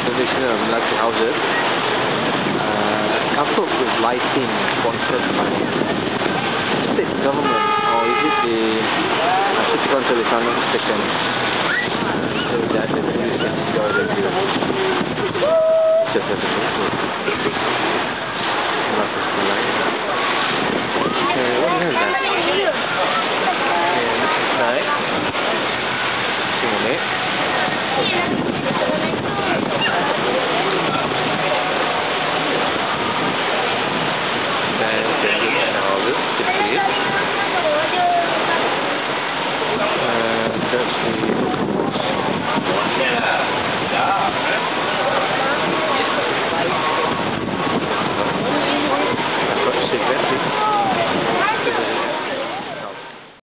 renovation of Melati houses. Coupled with lighting sponsored by state government, or is it the city council, if I'm not mistaken, so that the tourists can enjoy the view. Just as a